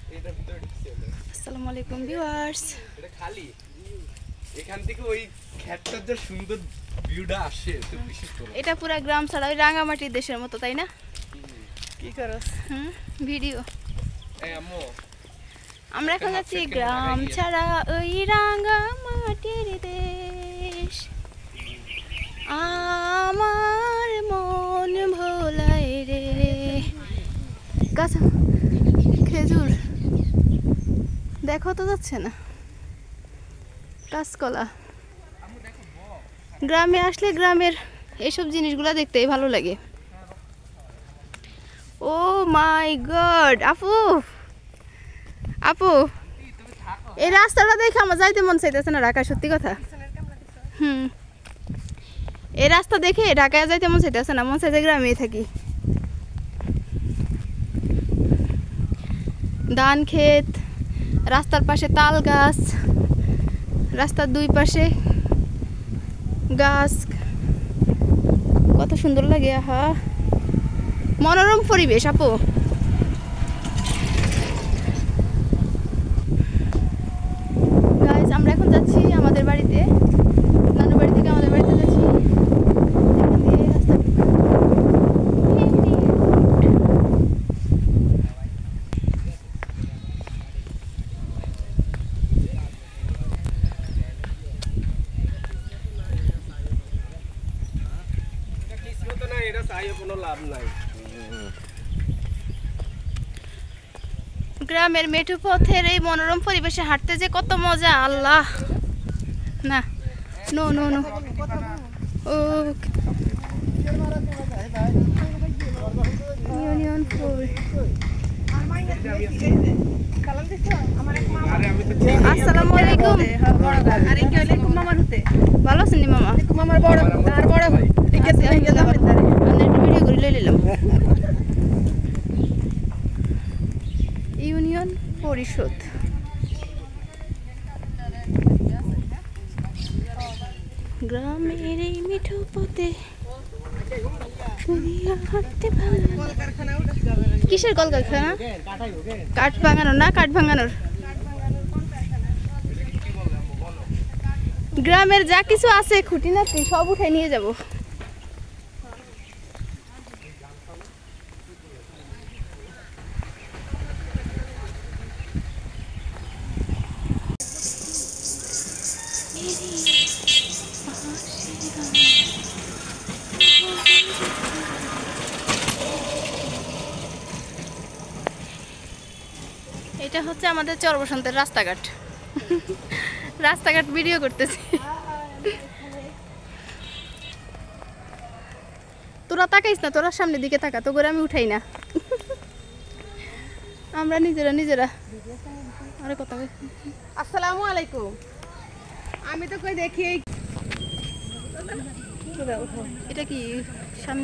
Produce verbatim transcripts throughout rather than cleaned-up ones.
আসসালামু আলাইকুম ভিউয়ার্স। এটা খালি এখান থেকে ওই ক্ষেতটার যে সুন্দর ভিউটা আসে তো বিশেষ করে এটা পুরো গ্রাম ছাড়া ওই রাঙামাটির দেশের মতো, তাই না? কি করছ? হুম, ভিডিও। এই আম্মু আমরা এখন যাচ্ছি গ্রাম ছাড়া ওই রাঙামাটির দেশ, আমার মন ভোলায় রে। গাছ খেজুর দেখো তো যাচ্ছে না, কাঁচকলা। গ্রামে আসলে গ্রামের এইসব জিনিসগুলো দেখতেই ভালো লাগে। ও মাই গড, আপু আপু এই রাস্তাটা দেখে আমার যাইতে মন চাইতেছে না ঢাকা, সত্যি কথা। হুম, এই রাস্তা দেখে ঢাকায় যাইতে মন চাইতেছে না, মন চাইতে গ্রামেই থাকি। ধান ক্ষেত, রাস্তার পাশে তাল গাছ, রাস্তার দুই পাশে গাছ, কত সুন্দর লাগে। আহা, মনোরম পরিবেশ আপু। গাইস, আমরা এখন যাচ্ছি আমাদের বাড়িতে, নানু বাড়ি থেকে আমাদের বাড়িতে যাচ্ছি। এখান দিয়ে রাস্তা কিসমত না, এটা চাইও কোনো লাভ নাই। গ্রামের মেঠো পথের এই মনোরম পরিবেশে হাঁটতে যে কত মজা, আল্লাহ। না নো নো নো ও ইউনিয়ন ফোর। আসসালামু আলাইকুম। ভালো আছেন মামা? ভিডিও করে নিলাম। ইউনিয়ন পরিষদ। গ্রামের এই মিঠো পথে হাঁটতে ভালো। কিসের কলকারখানা? কাঠ ভাঙানোর না, কাঠ ভাঙানোর। গ্রামের যা কিছু আছে খুঁটিনাটি সব উঠে নিয়ে যাব। এটা হচ্ছে আমাদের চর বসন্তের রাস্তাঘাট। রাস্তাঘাট ভিডিও করতেছি। তোরা তাকাইস না, তোরা সামনের দিকে তাকা, তো করে আমি উঠাই না। আমরা নিজেরা নিজেরা আরে কথা। আসসালামু আলাইকুম। আমি তো কই দেখি এটা কি সামনে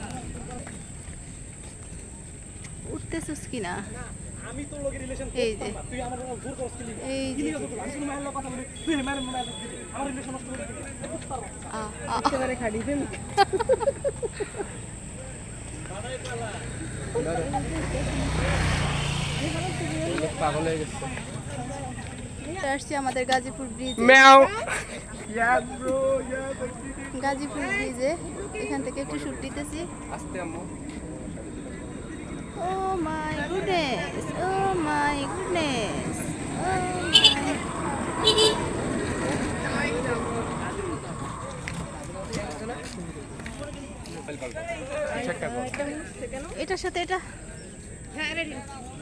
উঠতেছিস কিনা? আমি তোর লগে রিলেশন এই যে তুই আমার জোর করছিস কি? এই যে আমি শুধু মায়ের লগে কথা বলি, তুই মায়ের মনে আছে আমার রিলেশন নষ্ট করে দিবি। আ আ একেবারে খাড়ি ফেল। পাগল হয়ে গেছে। আসছি আমাদের গাজীপুর ব্রিজ। ম্যাও ইয়া ব্রো ইয়া গাজীপুর ব্রিজে এখান থেকে একটু শুট দিতেছি। আস্তে আম্মু। ও my goodness, O my goodness, ও এটার সাথে এটা হ্যাঁ রেডি।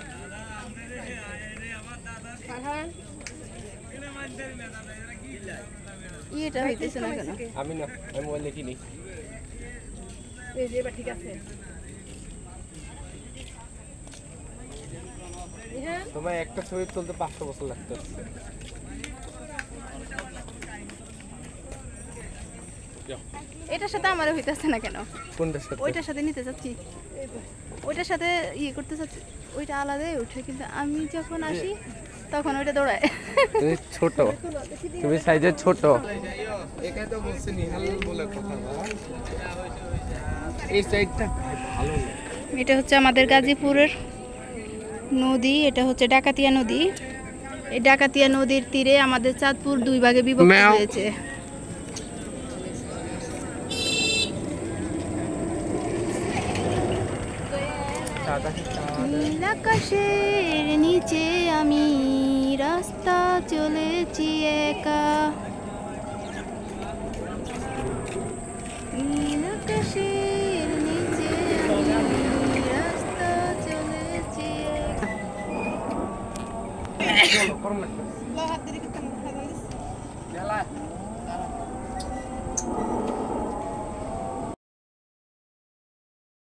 ইয়েটা হইতেছে না কেন? আমি না, আমি মোবাইল দেখিনি। এই যে এবার ঠিক আছে। হ্যাঁ তোমার একটা ছবি তুলতে পাঁচশো বছর লাগতেছে। এটার সাথে আমারও হইতেছে না কেন? কোনটার সাথে? ওইটার সাথে নিতে চাচ্ছি, ওইটার সাথে ইয়ে করতে চাচ্ছি, ওইটা আলাদাই উঠে, কিন্তু আমি যখন আসি তখন ওইটা দৌড়ায়। তুমি ছোট, তুমি সাইজে ছোট। একাই তো বলছি নিহাল বলে কথা বলা। এই সাইডটা ভালো না। এটা হচ্ছে আমাদের গাজীপুরের নদী, এটা হচ্ছে ডাকাতিয়া নদী। এই ডাকাতিয়া নদীর তীরে আমাদের চাঁদপুর দুই ভাগে বিভক্ত ম্যাও। হয়েছে। নীল আকাশের নিচে আমি রাস্তা চলেছি একা। নীল আকাশের নিচে আমি রাস্তা চলেছি একা। হাত দিয়ে